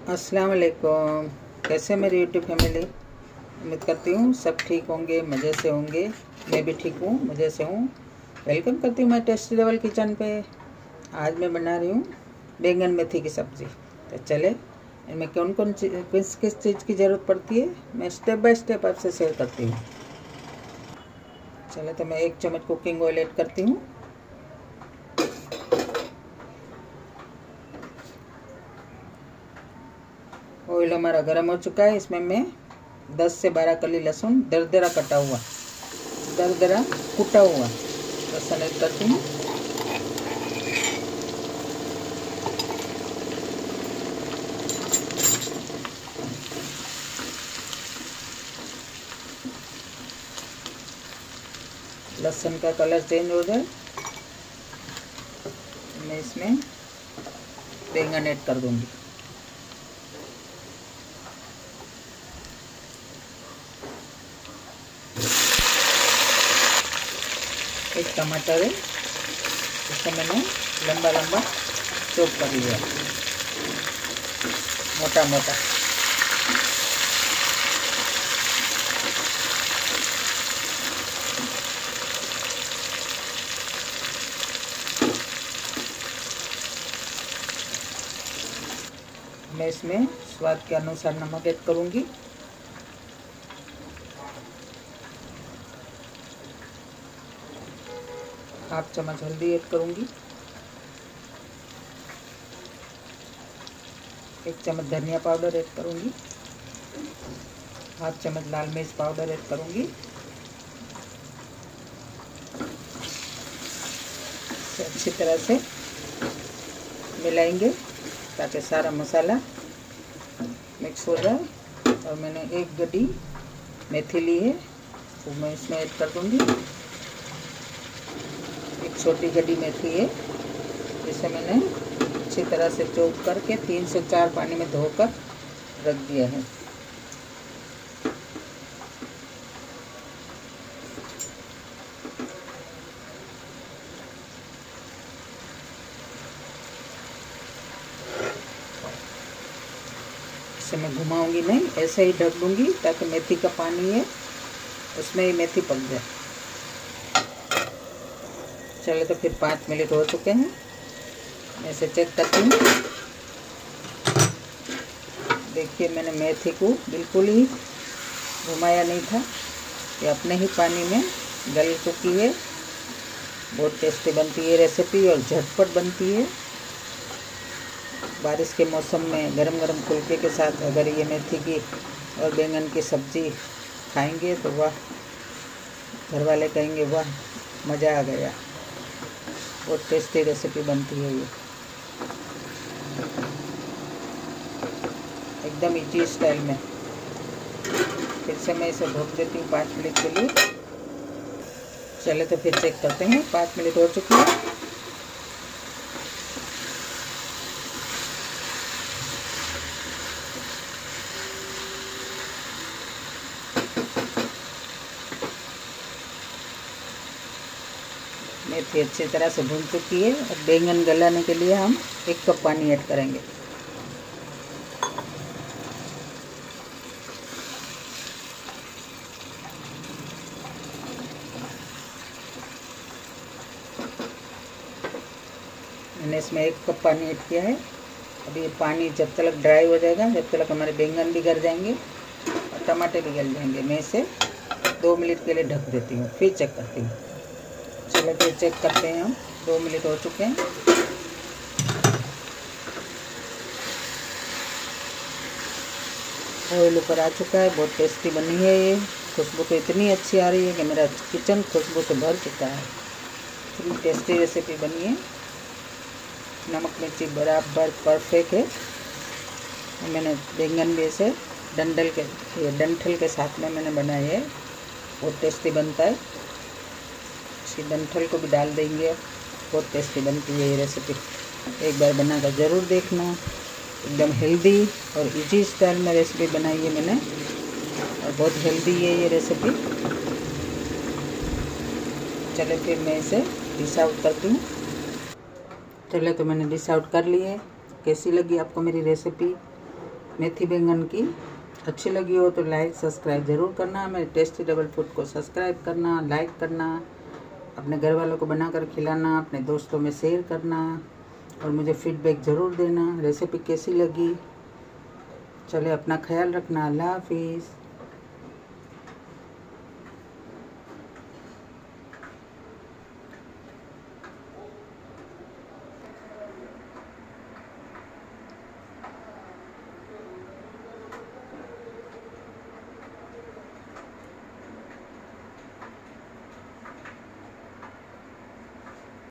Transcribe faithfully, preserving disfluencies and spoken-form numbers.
अस्सलाम वालेकुम। कैसे मेरी यूट्यूब फैमिली, उम्मीद करती हूँ सब ठीक होंगे, मज़े से होंगे। मैं भी ठीक हूँ, मज़े से हूँ। वेलकम करती हूँ मैं टेस्टी लेवल किचन पे। आज मैं बना रही हूँ बैंगन मेथी की सब्ज़ी। तो चले इनमें कौन कौन किस किस चीज़ की ज़रूरत पड़ती है मैं स्टेप बाय स्टेप आपसे शेयर करती हूँ। चले तो मैं एक चम्मच कुकिंग ऑयल ऐड करती हूँ। ऑयल हमारा गर्म हो चुका है। इसमें मैं दस से बारह कली लहसुन दरदरा कटा हुआ दरदरा कुटा हुआ लहसुन ऐड करती हूँ। लहसुन का कलर चेंज हो जाए मैं इसमें बैंगन ऐड कर दूंगी। एक टमाटर है, इसको मैंने लंबा लंबा चॉप कर लिया, मोटा मोटा। मैं इसमें स्वाद के अनुसार नमक ऐड करूंगी। हाफ चम्मच हल्दी ऐड करूंगी। एक चम्मच धनिया पाउडर ऐड करूंगी। हाफ चम्मच लाल मिर्च पाउडर ऐड करूंगी। अच्छी तरह से मिलाएंगे ताकि सारा मसाला मिक्स हो जाए। और मैंने एक गड्डी मेथी ली है, वो मैं इसमें ऐड कर दूंगी। एक छोटी गड्डी मेथी है, जिसे मैंने अच्छी तरह से चॉप करके तीन से चार पानी में धोकर रख दिया है। इसे मैं घुमाऊंगी नहीं, ऐसे ही ढक दूंगी ताकि मेथी का पानी है उसमें ही मेथी पक जाए। चलो तो फिर पाँच मिनट हो चुके हैं, मैं इसे चेक करती हूँ। देखिए मैंने मेथी को बिल्कुल ही घुमाया नहीं था, ये अपने ही पानी में गल चुकी है। बहुत टेस्टी बनती है रेसिपी और झटपट बनती है। बारिश के मौसम में गरम गरम फुल्के के साथ अगर ये मेथी की और बैंगन की सब्ज़ी खाएंगे तो वाह, घर वाले कहेंगे वाह मज़ा आ गया। बहुत टेस्टी रेसिपी बनती है ये, एकदम इजी स्टाइल में। फिर से मैं इसे ढक देती हूँ पाँच मिनट के लिए। चले तो फिर चेक करते हैं, पाँच मिनट हो चुकी है। मेथी अच्छी तरह से भून चुकी है। और बैंगन गलाने के लिए हम एक कप पानी ऐड करेंगे। मैंने इसमें एक कप पानी ऐड किया है। अभी ये पानी जब तक ड्राई हो जाएगा, जब तक हमारे बैंगन भी गल जाएंगे और टमाटर भी गल जाएंगे। मैं इसे दो मिनट के लिए ढक देती हूँ, फिर चेक करती हूँ। चलो फिर चेक करते हैं हम। दो मिनट हो चुके हैं। ऑयल ऊपर आ चुका है। बहुत टेस्टी बनी है ये। खुशबू तो इतनी अच्छी आ रही है कि मेरा किचन खुशबू से भर चुका है। इतनी टेस्टी रेसिपी बनी है। नमक मिर्ची बराबर परफेक्ट है। मैंने बैंगन भी ऐसे डंडल के ये डंठल के साथ में मैंने बनाया है। बहुत टेस्टी बनता है। इसकी डंठल को भी डाल देंगे। बहुत टेस्टी बनती है ये रेसिपी, एक बार बनाकर ज़रूर देखना। एकदम हेल्दी और इजी स्टाइल में रेसिपी बनाई है मैंने, और बहुत हेल्दी है ये रेसिपी। चले फिर मैं इसे डिश आउट करती हूँ। चले तो मैंने डिश आउट कर ली है। कैसी लगी आपको मेरी रेसिपी? मेथी बैंगन की। अच्छी लगी हो तो लाइक सब्सक्राइब ज़रूर करना। मेरे टेस्टी डबल फूड को सब्सक्राइब करना, लाइक करना, अपने घर वालों को बनाकर खिलाना, अपने दोस्तों में शेयर करना और मुझे फीडबैक ज़रूर देना रेसिपी कैसी लगी। चलिए अपना ख्याल रखना। अल्लाह हाफिज़।